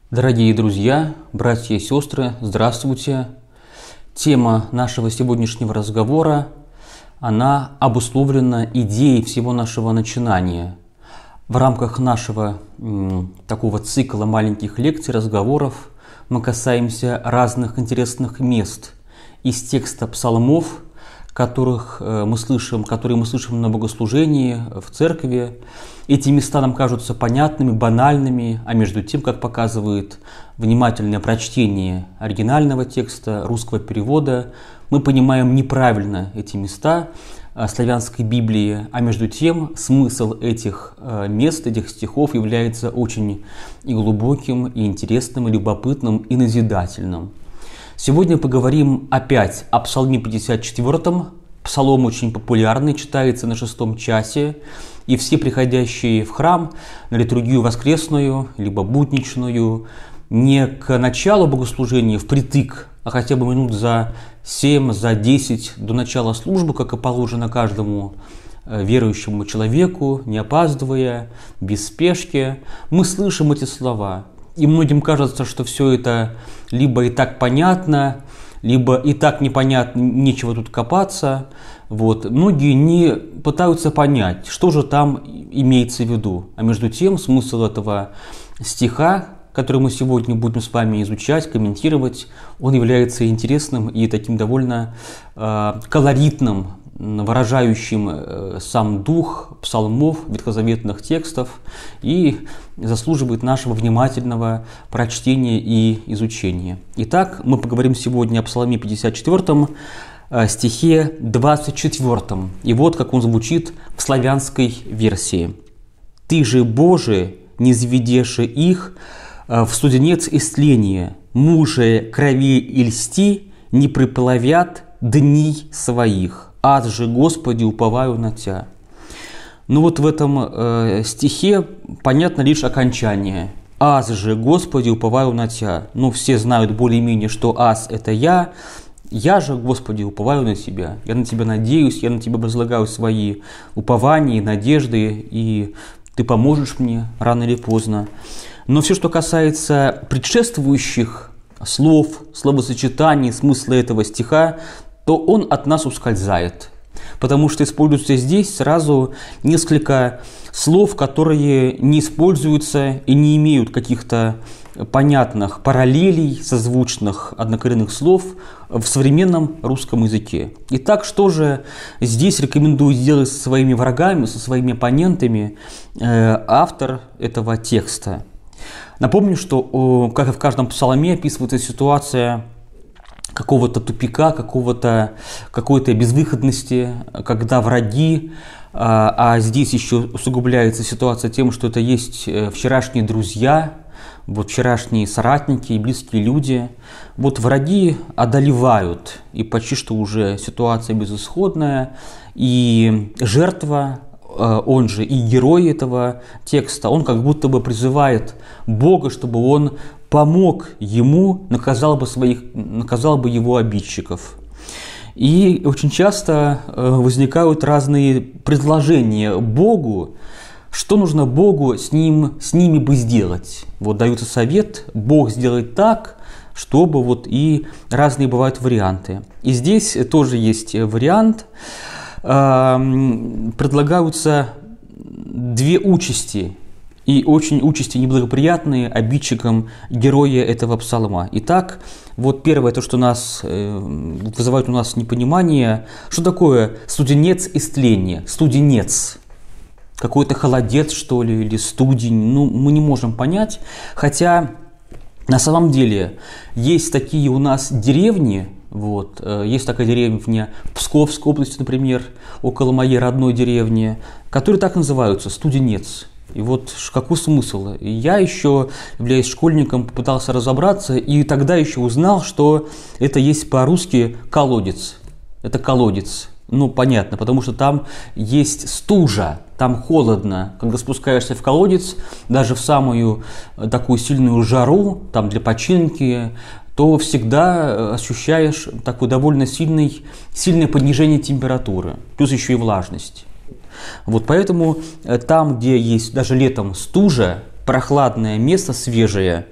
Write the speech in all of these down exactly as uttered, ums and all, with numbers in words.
Дорогие друзья, братья и сестры, здравствуйте! Тема нашего сегодняшнего разговора, она обусловлена идеей всего нашего начинания. В рамках нашего м, такого цикла маленьких лекций, разговоров мы касаемся разных интересных мест из текста псалмов, которых мы слышим, которые мы слышим на богослужении, в церкви. Эти места нам кажутся понятными, банальными, а между тем, как показывает внимательное прочтение оригинального текста, русского перевода, мы понимаем неправильно эти места славянской Библии, а между тем смысл этих мест, этих стихов является очень и глубоким, и интересным, и любопытным, и назидательным. Сегодня поговорим опять о Псалме пятьдесят четвёртом. Псалом очень популярный, читается на шестом часе, и все приходящие в храм на литургию воскресную, либо будничную, не к началу богослужения впритык, а хотя бы минут за семь, за десять до начала службы, как и положено каждому верующему человеку, не опаздывая, без спешки, мы слышим эти слова. И многим кажется, что все это либо и так понятно, либо и так непонятно, нечего тут копаться. Вот. Многие не пытаются понять, что же там имеется в виду. А между тем смысл этого стиха, который мы сегодня будем с вами изучать, комментировать, он является интересным и таким довольно э, колоритным, выражающим сам дух псалмов, ветхозаветных текстов, и заслуживает нашего внимательного прочтения и изучения. Итак, мы поговорим сегодня о Псалме пятьдесят четвёртом, стихе двадцать четвёртом. И вот как он звучит в славянской версии. «Ты же, Боже, не заведеши их в студенец истления, муже крови и льсти не приплавят дней своих. Аз же, Господи, уповаю на Тя». Ну вот в этом э, стихе понятно лишь окончание. «Аз же, Господи, уповаю на Тя». Ну, все знают более-менее, что «аз» – это «я». «Я же, Господи, уповаю на Тебя». Я на Тебя надеюсь, я на Тебя возлагаю свои упования и надежды, и Ты поможешь мне рано или поздно. Но все, что касается предшествующих слов, словосочетаний, смысла этого стиха, то он от нас ускользает, потому что используется здесь сразу несколько слов, которые не используются и не имеют каких-то понятных параллелей, созвучных однокоренных слов в современном русском языке. Итак, что же здесь рекомендует сделать со своими врагами, со своими оппонентами э, автор этого текста? Напомню, что, как и в каждом псалме, описывается ситуация какого-то тупика, какого-то, какой-то безвыходности, когда враги, а, а здесь еще усугубляется ситуация тем, что это есть вчерашние друзья, вот вчерашние соратники и близкие люди. Вот враги одолевают, и почти что уже ситуация безысходная, и жертва, он же и герой этого текста, он как будто бы призывает Бога, чтобы он помог ему, наказал бы, своих, наказал бы его обидчиков. И очень часто возникают разные предложения Богу, что нужно Богу с, ним, с ними бы сделать. Вот дается совет, Бог сделает так, чтобы вот и разные бывают варианты. И здесь тоже есть вариант. Предлагаются две участи, и очень участи неблагоприятные обидчикам героя этого псалма. Итак, вот первое, то, что нас вызывает у нас непонимание, что такое студенец истления, студенец, какой-то холодец, что ли, или студень, ну, мы не можем понять, хотя на самом деле есть такие у нас деревни. Вот. Есть такая деревня в Псковской области, например, около моей родной деревни, которые так называются – студенец. И вот какой смысл? Я еще, являясь школьником, попытался разобраться, и тогда еще узнал, что это есть по-русски колодец. Это колодец. Ну, понятно, потому что там есть стужа, там холодно. Когда спускаешься в колодец, даже в самую такую сильную жару, там для починки, то всегда ощущаешь такое довольно сильный, сильное понижение температуры, плюс еще и влажность. Вот поэтому там, где есть даже летом стужа, прохладное место, свежее,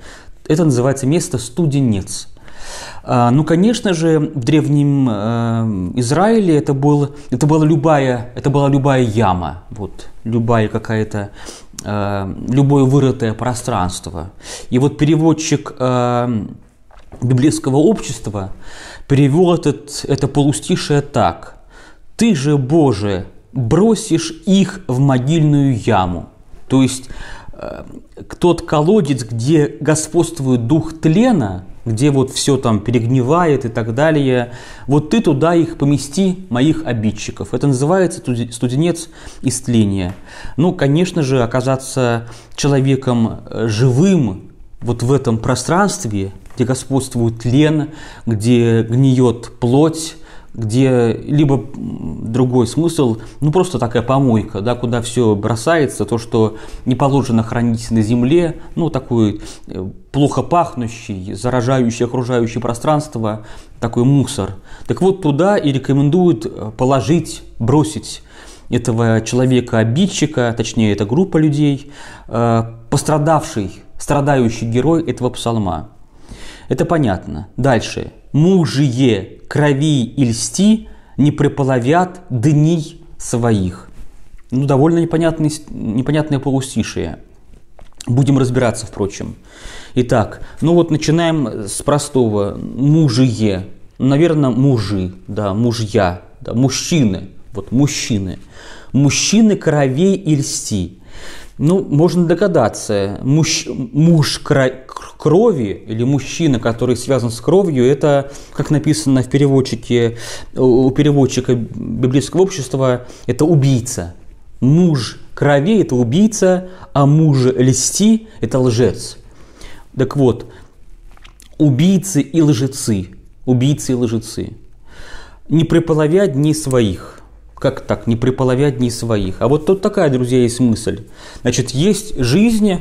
это называется место Студенец. Ну, конечно же, в древнем Израиле это, был, это, была любая, это была любая яма, вот, любая какая-то, любое вырытое пространство. И вот переводчик библейского общества перевел этот, это полустишее так: «Ты же, Боже, бросишь их в могильную яму». То есть тот колодец, где господствует дух тлена, где вот все там перегнивает и так далее, вот ты туда их помести, моих обидчиков. Это называется студенец истления. Ну, конечно же, оказаться человеком живым вот в этом пространстве, где господствует тлен, где гниет плоть, где либо другой смысл, ну просто такая помойка, да, куда все бросается, то, что не положено хранить на земле, ну такой плохо пахнущий, заражающий окружающее пространство, такой мусор. Так вот туда и рекомендуют положить, бросить этого человека-обидчика, точнее это группа людей, пострадавший, страдающий герой этого псалма. Это понятно. Дальше. «Мужие крови и льсти не преполовят дней своих». Ну, довольно непонятное, непонятное полустишие. Будем разбираться, впрочем. Итак, ну вот начинаем с простого. «Мужие». Наверное, мужи, да, мужья, да, мужчины. Вот мужчины. «Мужчины кровей и льсти». Ну, можно догадаться, муж, муж крови или мужчина, который связан с кровью, это, как написано в переводчике, у переводчика библейского общества, это убийца. Муж крови – это убийца, а муж льсти – это лжец. Так вот, убийцы и лжецы, убийцы и лжецы, не преполовя дней своих. Как так, не преполовя дней своих? А вот тут такая, друзья, есть мысль. Значит, есть жизнь,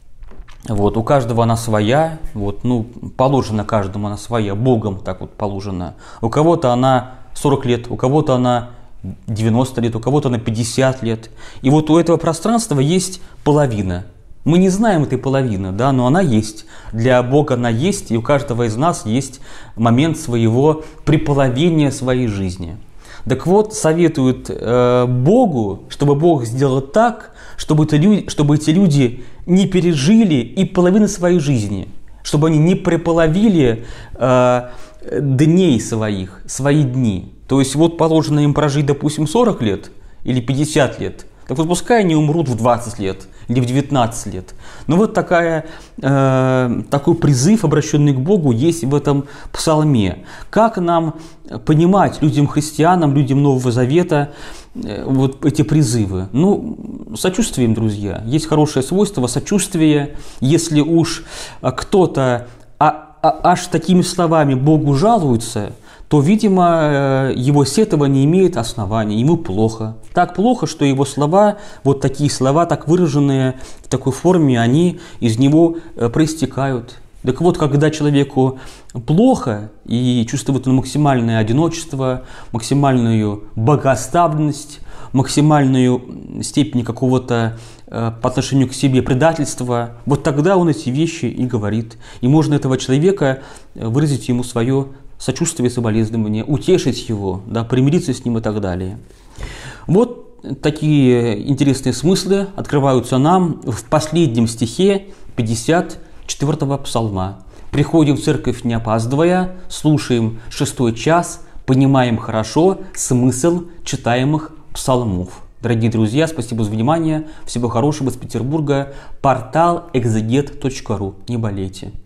вот, у каждого она своя, вот, ну, положена каждому она своя, Богом так вот положена. У кого-то она сорок лет, у кого-то она девяносто лет, у кого-то она пятьдесят лет. И вот у этого пространства есть половина. Мы не знаем этой половины, да, но она есть. Для Бога она есть, и у каждого из нас есть момент своего преполовения своей жизни. Так вот, советуют э, Богу, чтобы Бог сделал так, чтобы, это люди, чтобы эти люди не пережили и половины своей жизни, чтобы они не преполовили э, дней своих, свои дни. То есть вот положено им прожить, допустим, сорок лет или пятьдесят лет, так вот пускай они умрут в двадцать лет или в девятнадцать лет. Но вот такая, э, такой призыв, обращенный к Богу, есть в этом псалме. Как нам понимать людям-христианам, людям Нового Завета э, вот эти призывы? Ну, сочувствием, друзья. Есть хорошее свойство сочувствия. Если уж кто-то а, а, аж такими словами Богу жалуется, то, видимо, его сетование имеет основания, ему плохо. Так плохо, что его слова, вот такие слова, так выраженные в такой форме, они из него проистекают. Так вот, когда человеку плохо и чувствует он максимальное одиночество, максимальную богооставленность, максимальную степень какого-то по отношению к себе предательства, вот тогда он эти вещи и говорит. И можно этого человека выразить ему свое сочувствие, соболезнование, утешить его, да, примириться с ним и так далее. Вот такие интересные смыслы открываются нам в последнем стихе пятьдесят четвёртого псалма. Приходим в церковь не опаздывая, слушаем шестой час, понимаем хорошо смысл читаемых псалмов. Дорогие друзья, спасибо за внимание. Всего хорошего из Петербурга. Портал экзегет точка ру. Не болейте.